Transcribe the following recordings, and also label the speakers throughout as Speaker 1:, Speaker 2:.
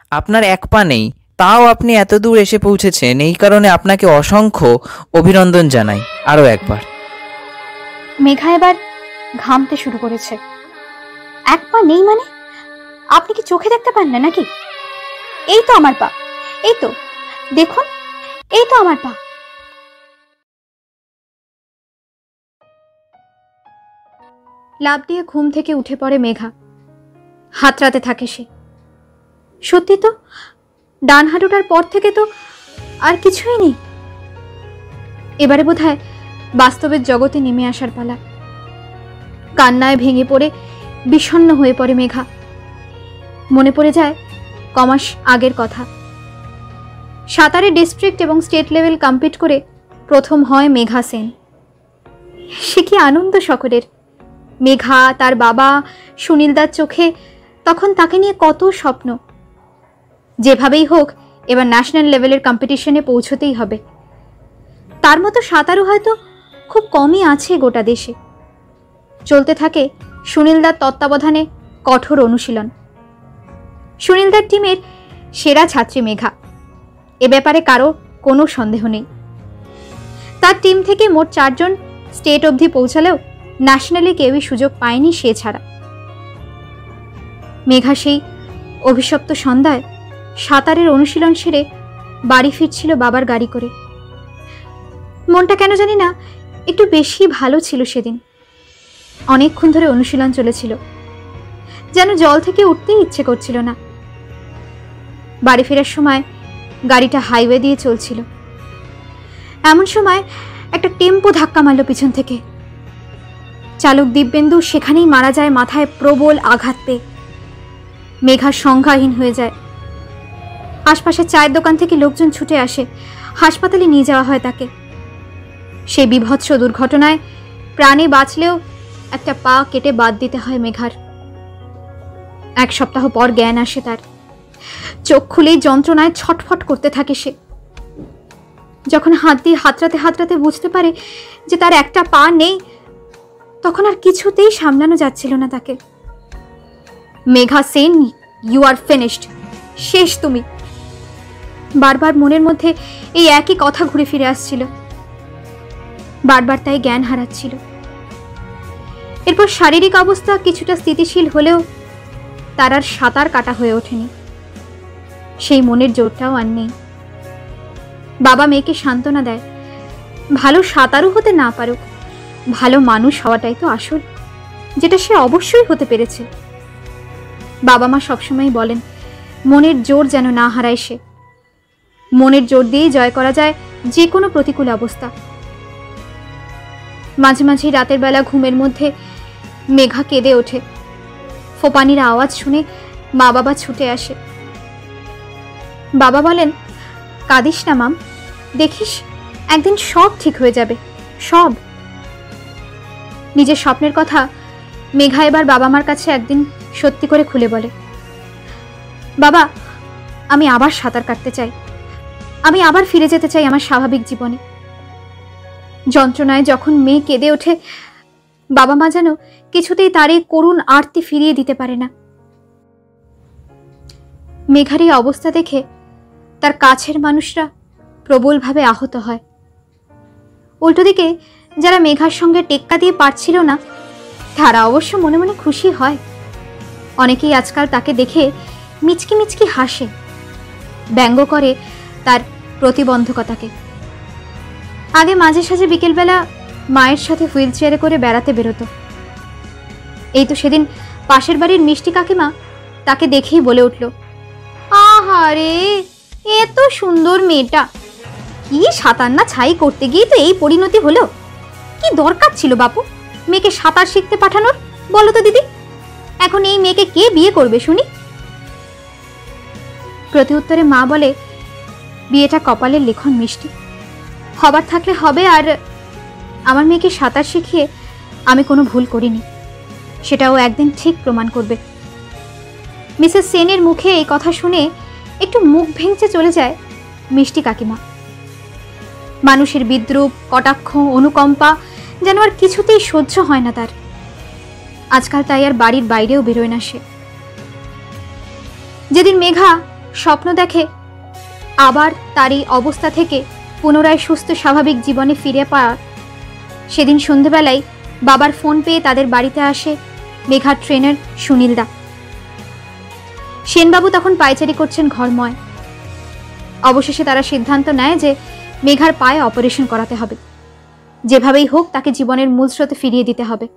Speaker 1: আপনার এক পা নেই, তাও আপনি এত দূর এসে পৌঁছেছেন, এই কারণে আপনাকে অসংখ্য অভিনন্দন জানাই আরও একবার।
Speaker 2: মেঘা এবার ঘামতে শুরু করেছে। এক পা নেই মানে? আপনি কি চোখে দেখতে পান না নাকি? এই তো আমার পা, এই তো দেখুন, এই তো আমার পা। লাফ দিয়ে ঘুম থেকে উঠে পড়ে মেঘা। হাতড়াতে থাকে সে। সত্যি তো, ডান হাঁটুটার পর থেকে তো আর কিছুই নেই। এবারে বোধহয় বাস্তবের জগতে নেমে আসার পালা। কান্নায় ভেঙে পড়ে বিষণ্ণ হয়ে পড়ে মেঘা। মনে পড়ে যায় কমাস আগের কথা। সাঁতারে ডিস্ট্রিক্ট এবং স্টেট লেভেল কম্পিট করে প্রথম হয় মেঘা সেন। সে কি আনন্দ সকলের! মেঘা, তার বাবা, সুনীলদার চোখে তখন তাকে নিয়ে কত স্বপ্ন। যেভাবেই হোক এবার ন্যাশনাল লেভেলের কম্পিটিশনে পৌঁছতেই হবে। তার মতো সাঁতারু হয়তো খুব কমই আছে গোটা দেশে। চলতে থাকে সুনীলদার তত্ত্বাবধানে কঠোর অনুশীলন। সুনীলদার টিমের সেরা ছাত্রী মেঘা, এ ব্যাপারে কারো কোনো সন্দেহ নেই। তার টিম থেকে মোট 4 জন স্টেট অবধি পৌঁছালেও ন্যাশনালে কেউই সুযোগ পায়নি সে ছাড়া। মেঘা সেই অভিশপ্ত সন্ধ্যায় সাঁতারের অনুশীলন সেরে বাড়ি ফিরছিল বাবার গাড়ি করে। মনটা কেন জানি না একটু বেশি ভালো ছিল সেদিন। অনেকক্ষণ ধরে অনুশীলন চলেছিল, যেন জল থেকে উঠতেই ইচ্ছে করছিল না। বাড়ি ফেরার সময় গাড়িটা হাইওয়ে দিয়ে চলছিল। এমন সময় একটা টেম্পো ধাক্কা মারল পিছন থেকে। চালক দিব্যেন্দু সেখানেই মারা যায় মাথায় প্রবল আঘাত পেয়ে। মেঘা সংজ্ঞাহীন হয়ে যায়। আশপাশের চায়ের দোকান থেকে লোকজন ছুটে আসে, হাসপাতালে নিয়ে যাওয়া হয় তাকে। সেই বিভৎস দুর্ঘটনায় প্রাণে বাঁচলেও একটা পা কেটে বাদ দিতে হয় মেঘার। 1 সপ্তাহ পর জ্ঞান আসে তার। চোখ খুলেই যন্ত্রণায় ছটফট করতে থাকে সে। যখন হাত দিয়ে হাতড়াতে হাতড়াতে বুঝতে পারে যে তার একটা পা নেই, তখন আর কিছুতেই সামলানো যাচ্ছিল না তাকে। Megha Sen, you are finished, শেষ তুমি। বারবার মনের মধ্যে এই একই কথা ঘুরে ফিরে আসছিল। বারবার তাই জ্ঞান হারাচ্ছিল। এরপর শারীরিক অবস্থা কিছুটা স্থিতিশীল হলেও তার আর সাঁতার কাটা হয়ে ওঠেনি। সেই মনের জোরটাও আর নেই। বাবা মেয়েকে সান্ত্বনা দেয়, ভালো সাঁতারু হতে না পারুক, ভালো মানুষ হওয়াটাই তো আসল, যেটা সে অবশ্যই হতে পেরেছে। বাবা মা সবসময় বলেন মনের জোর যেন না হারায় সে। মনের জোর দিয়েই জয় করা যায় যে কোনো প্রতিকূল অবস্থা। মাঝে মাঝে রাতের বেলা ঘুমের মধ্যে মেঘা কেঁদে ওঠে। ফোপানির আওয়াজ শুনে মা বাবা ছুটে আসে। বাবা বলেন, কাঁদিস না মাম, দেখিস একদিন সব ঠিক হয়ে যাবে, সব। নিজের স্বপ্নের কথা মেঘা এবার বাবা মার কাছে একদিন সত্যি করে খুলে বলে, বাবা, আমি আবার সাঁতার কাটতে চাই, আমি আবার ফিরে যেতে চাই আমার স্বাভাবিক জীবনে। যন্ত্রণায় যখন মেয়ে কেঁদে ওঠে, বাবা মা যেন কিছুতেই তার এই করুণ আরতি ফিরিয়ে দিতে পারে না। মেঘার এই অবস্থা দেখে তার কাছের মানুষরা প্রবলভাবে আহত হয়। উল্টো দিকে যারা মেঘার সঙ্গে টেক্কা দিয়ে পারছিল না, তারা অবশ্য মনে মনে খুশি হয়। অনেকেই আজকাল তাকে দেখে মিচকি মিচকি হাসে, ব্যঙ্গ করে তার প্রতিবন্ধকতাকে। আগে মাঝে সাঝে বিকেলবেলা মায়ের সাথে হুইল চেয়ারে করে বেড়াতে বেরোতো। এই তো সেদিন পাশের বাড়ির মিষ্টি কাকিমা তাকে দেখেই বলে উঠল, আহারে, এত সুন্দর মেয়েটা, কি সাঁতার না ছাই করতে গিয়ে তো এই পরিণতি হলো। কি দরকার ছিল বাপু মেয়েকে সাঁতার শিখতে পাঠানোর, বলো তো দিদি? এখন এই মেয়েকে কে বিয়ে করবে শুনি? প্রতি উত্তরে মা বলে, বিয়েটা কপালের লিখন মিষ্টি, হবার থাকলে হবে। আর আমার মেয়েকে সাঁতার শিখিয়ে আমি কোনো ভুল করিনি, সেটাও একদিন ঠিক প্রমাণ করবে। মিসেস সেনের মুখে এই কথা শুনে একটু মুখ ভেঙচে চলে যায় মিষ্টি কাকিমা। মানুষের বিদ্রূপ, কটাক্ষ, অনুকম্পা যেন আর কিছুতেই সহ্য হয় না তার। আজকাল তাই আর বাড়ির বাইরেও বেরোয় না সে। যেদিন মেঘা স্বপ্ন দেখে আবার তার এই অবস্থা থেকে পুনরায় সুস্থ স্বাভাবিক জীবনে ফিরে পাওয়া। সেদিন সন্ধেবেলায় বাবার ফোন পেয়ে তাদের বাড়িতে আসে মেঘার ট্রেনার সুনীলদা। সেনবাবু তখন পায়চারি করছেন ঘরময়। অবশেষে তারা সিদ্ধান্ত নেয় যে মেঘার পায়ে অপারেশন করাতে হবে, যেভাবেই হোক তাকে জীবনের মূল স্রোতে ফিরিয়ে দিতে হবে।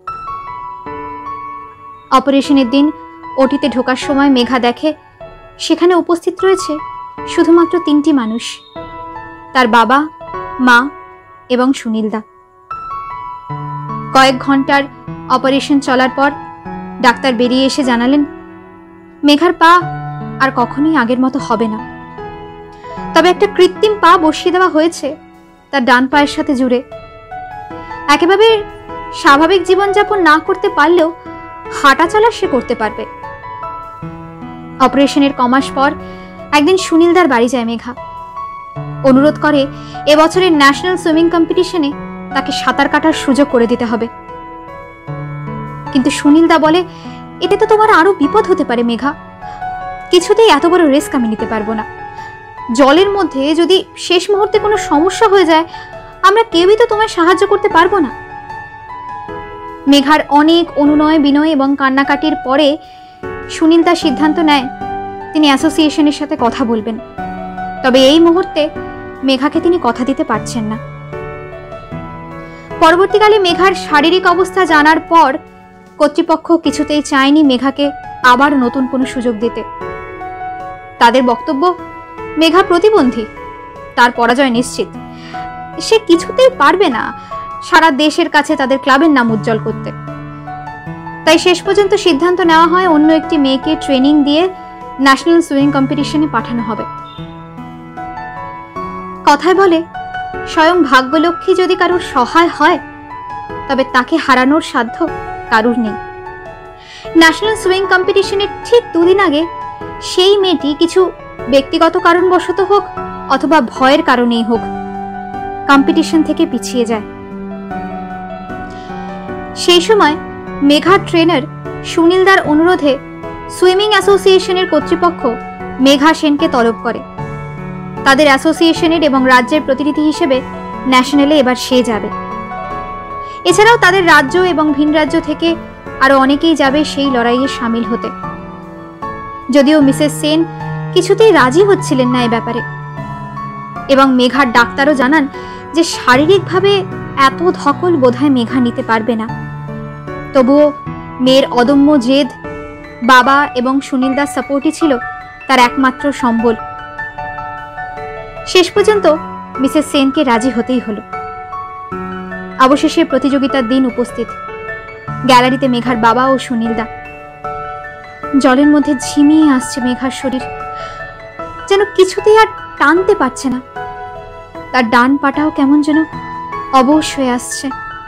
Speaker 2: অপারেশনের দিন ওটিতে ঢোকার সময় মেঘা দেখে সেখানে উপস্থিত রয়েছে শুধুমাত্র 3টি মানুষ, তার বাবা, মা এবং সুনীলদা। কয়েক ঘন্টার অপারেশন চলার পর ডাক্তার বেরিয়ে এসে জানালেন মেঘার পা আর কখনোই আগের মতো হবে না। তবে একটা কৃত্রিম পা বসিয়ে দেওয়া হয়েছে তার ডান পায়ের সাথে জুড়ে। একেবারে স্বাভাবিক জীবনযাপন না করতে পারলেও হাঁটা চলা সে করতে পারবে। অপারেশনের কমাস পর একদিন সুনীলদার বাড়ি যায় মেঘা। অনুরোধ করে এবছরের ন্যাশনাল সুইমিং কম্পিটিশনে তাকে সাঁতার কাটার সুযোগ করে দিতে হবে। কিন্তু সুনীলদা বলে, এতে তো তোমার আরো বিপদ হতে পারে মেঘা, কিছুতেই এত বড় রিস্ক আমি নিতে পারবো না। জলের মধ্যে যদি শেষ মুহূর্তে কোনো সমস্যা হয়ে যায়, আমরা কেউই তো তোমায় সাহায্য করতে পারবো না। মেঘার অনেক অনুনয় বিনয় এবং কান্নাকাটির পরে সুনীলদা সিদ্ধান্ত নেয় তিনি অ্যাসোসিয়েশনের সাথে কথা বলবেন। তবে এই মুহূর্তে মেঘাকে তিনি কথা দিতে পারছেন না। পরবর্তীকালে মেঘার শারীরিক অবস্থা জানার পর কর্তৃপক্ষ কিছুতেই চায়নি মেঘাকে আবার নতুন কোনো সুযোগ দিতে। তাদের বক্তব্য, মেঘা প্রতিবন্ধী, তার পরাজয় নিশ্চিত, সে কিছুতেই পারবে না সারা দেশের কাছে তাদের ক্লাবের নাম উজ্জ্বল করতে। তাই শেষ পর্যন্ত সিদ্ধান্ত নেওয়া হয় অন্য একটি মেয়েকে ট্রেনিং দিয়ে ন্যাশনাল সুইমিং কম্পিটিশনে পাঠানো হবে। কথায় বলে, স্বয়ং ভাগ্যলক্ষ্মী যদি কারোর সহায় হয় তবে তাকে হারানোর সাধ্য কারুর নেই। ন্যাশনাল সুইমিং কম্পিটিশনের ঠিক 2 দিন আগে সেই মেয়েটি কিছু ব্যক্তিগত কারণবশত হোক অথবা ভয়ের কারণেই হোক কম্পিটিশন থেকে পিছিয়ে যায়। সেই সময় মেঘার ট্রেনার সুনীলদার অনুরোধে সুইমিং অ্যাসোসিয়েশনের কর্তৃপক্ষ মেঘা সেনকে তলব করে। তাদের অ্যাসোসিয়েশনের এবং রাজ্যের প্রতিনিধি হিসেবে ন্যাশনালে এবার সে যাবে। এছাড়াও তাদের রাজ্য এবং ভিন রাজ্য থেকে আরো অনেকেই যাবে সেই লড়াইয়ে সামিল হতে। যদিও মিসেস সেন কিছুতেই রাজি হচ্ছিলেন না এ ব্যাপারে, এবং মেঘার ডাক্তারও জানান যে শারীরিকভাবে এত ধকল বোধহয় মেঘা নিতে পারবে না। তবুও মেয়ের অদম্য জেদ, বাবা এবং সুনীলদার সাপোর্টই ছিল তার একমাত্র সম্বল। শেষ পর্যন্ত মিসেস সেনকে রাজি হতেই হলো। অবশেষে প্রতিযোগিতার দিন উপস্থিত। গ্যালারিতে মেঘার বাবা ও সুনীলদা। জলের মধ্যে ঝিমিয়ে আসছে মেঘার শরীর, যেন কিছুতেই আর টানতে পারছে না। তার ডান পাটাও কেমন যেন অবশ হয়ে আসছে।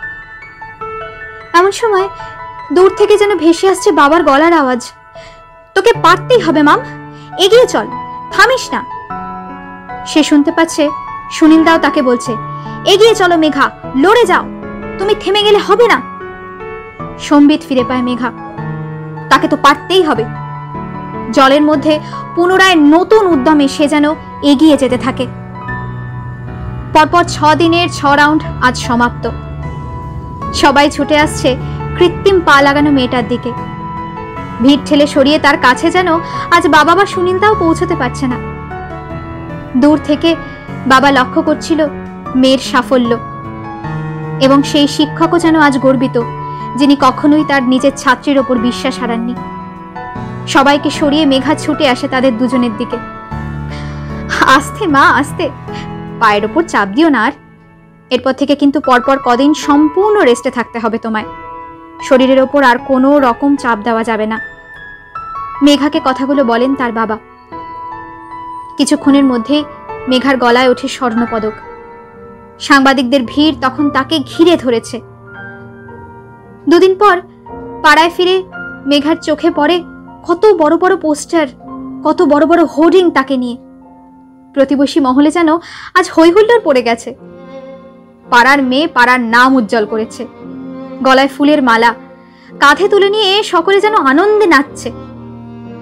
Speaker 2: এমন সময় দূর থেকে যেন ভেসে আসছে বাবার গলার আওয়াজ, তোকে পারতেই হবে মাম, এগিয়ে চল, থামিস না। সে শুনতে পাচ্ছে সুনীলদাও তাকে বলছে, এগিয়ে চলো মেঘা, লড়ে যাও, তুমি থেমে গেলে হবে না। সম্বিত ফিরে পায় মেঘা, তাকে তো পারতেই হবে। জলের মধ্যে পুনরায় নতুন উদ্যমে সে যেন এগিয়ে যেতে থাকে। পরপর 6 দিনের 6 রাউন্ড আজ সমাপ্ত। সবাই ছুটে আসছে কৃত্রিম পা লাগানো মেয়েটার দিকে। ভিড় ঠেলে সরিয়ে তার কাছে যেন আজ বাবা বা সুনীলদাও পৌঁছতে পারছে না। দূর থেকে বাবা লক্ষ্য করছিল মেয়ের সাফল্য, এবং সেই শিক্ষকও যেন আজ গর্বিত, যিনি কখনোই তার নিজের ছাত্রীর ওপর বিশ্বাস হারাননি। সবাইকে সরিয়ে মেঘা ছুটে আসে তাদের দুজনের দিকে। আস্তে মা, আস্তে, পায়ের ওপর চাপ দিও না। আর এরপর থেকে কিন্তু পরপর কদিন সম্পূর্ণ রেস্টে থাকতে হবে তোমায়। শরীরের ওপর আর কোনো রকম চাপ দেওয়া যাবে না। মেঘাকে কথাগুলো বলেন তার বাবা। কিছুক্ষণের মধ্যেই মেঘার গলায় ওঠে স্বর্ণপদক। সাংবাদিকদের ভিড় তখন তাকে ঘিরে ধরেছে। 2 দিন পর পাড়ায় ফিরে মেঘার চোখে পড়ে কত বড় বড় পোস্টার, কত বড় বড় হোর্ডিং তাকে নিয়ে। প্রতিবেশী মহলে যেন আজ হইহুল্লোড় পড়ে গেছে। পাড়ার মেয়ে পাড়ার নাম উজ্জ্বল করেছে। গলায় ফুলের মালা কাঁধে তুলে নিয়ে সকলে যেন আনন্দে নাচছে।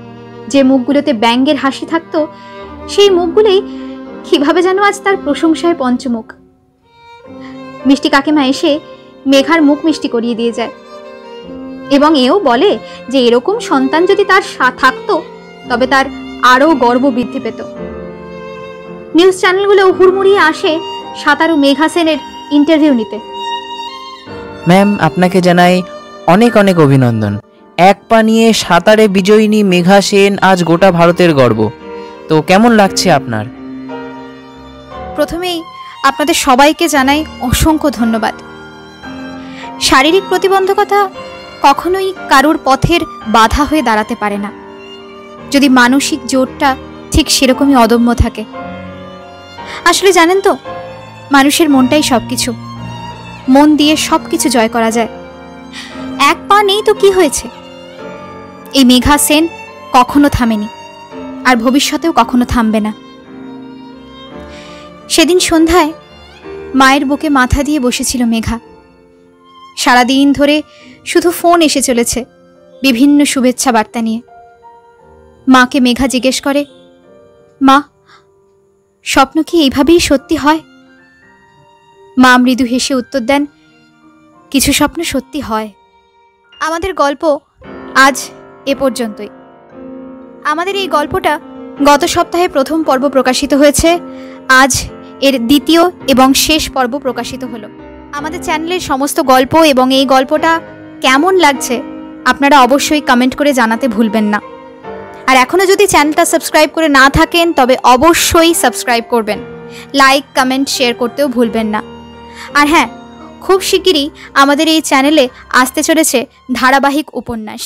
Speaker 2: যে মুখগুলোতে ব্যঙ্গের হাসি থাকতো, সেই মুখগুলোই কিভাবে যেন আজ তার প্রশংসায় পঞ্চমুখ। মিষ্টি কাকিমা এসে মেঘার মুখ মিষ্টি করিয়ে দিয়ে যায় এবং এও বলে যে এরকম সন্তান যদি তার থাকতো তবে তার আরো গর্ব বৃদ্ধি পেত। নিউজ চ্যানেলগুলো হুড়মুড়িয়ে আসে সাঁতারু মেঘা সেনের ইন্টারভিউ নিতে।
Speaker 1: ম্যাম, আপনাকে জানাই অনেক অনেক অভিনন্দন। এক পা নিয়ে সাঁতারে বিজয়িনী মেঘা সেন আজ গোটা ভারতের গর্ব। তো কেমন লাগছে আপনার?
Speaker 2: প্রথমেই আপনাদের সবাইকে জানাই অসংখ্য ধন্যবাদ। শারীরিক প্রতিবন্ধকতা কখনোই কারোর পথের বাধা হয়ে দাঁড়াতে পারে না, যদি মানসিক জোরটা ঠিক সেরকমই অদম্য থাকে। আসলে জানেন তো, মানুষের মনটাই সবকিছু, মন দিয়ে সবকিছু জয় করা যায়। এক পা নেই তো কি হয়েছে, এই মেঘা সেন কখনো থামেনি আর ভবিষ্যতেও কখনো থামবে না। সেদিন সন্ধ্যায় মায়ের বুকে মাথা দিয়ে বসেছিল মেঘা। সারাদিন ধরে শুধু ফোন এসে চলেছে বিভিন্ন শুভেচ্ছা বার্তা নিয়ে। মাকে মেঘা জিজ্ঞেস করে, মা, স্বপ্ন কি এইভাবেই সত্যি হয়? মা মৃদু হেসে উত্তর দেন, কিছু স্বপ্ন সত্যি হয়। আমাদের গল্প আজ এ পর্যন্তই। আমাদের এই গল্পটা গত সপ্তাহে প্রথম পর্ব প্রকাশিত হয়েছে, আজ এর দ্বিতীয় এবং শেষ পর্ব প্রকাশিত হলো। আমাদের চ্যানেলের সমস্ত গল্প এবং এই গল্পটা কেমন লাগছে আপনারা অবশ্যই কমেন্ট করে জানাতে ভুলবেন না। আর এখনও যদি চ্যানেলটা সাবস্ক্রাইব করে না থাকেন তবে অবশ্যই সাবস্ক্রাইব করবেন, লাইক কমেন্ট শেয়ার করতেও ভুলবেন না। আর হ্যাঁ, খুব শিগগিরই আমাদের এই চ্যানেলে আসতে চলেছে ধারাবাহিক উপন্যাস।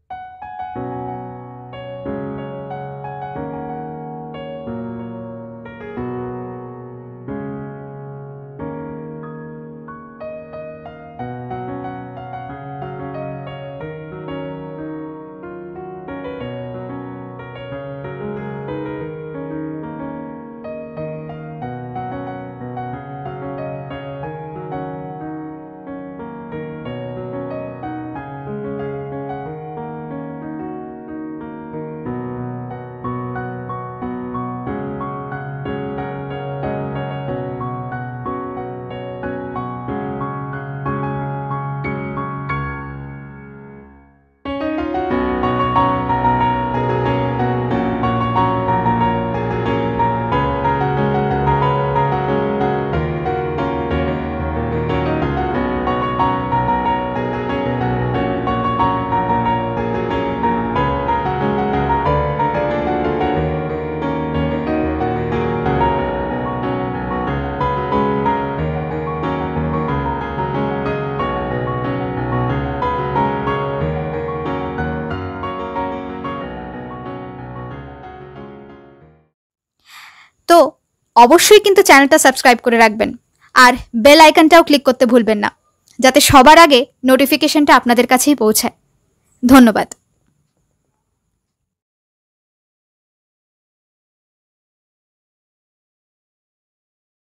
Speaker 2: তো অবশ্যই কিন্তু চ্যানেলটা সাবস্ক্রাইব করে রাখবেন আর বেল আইকনটাও ক্লিক করতে ভুলবেন না, যাতে সবার আগে নোটিফিকেশনটা আপনাদের কাছেই পৌঁছায়। ধন্যবাদ।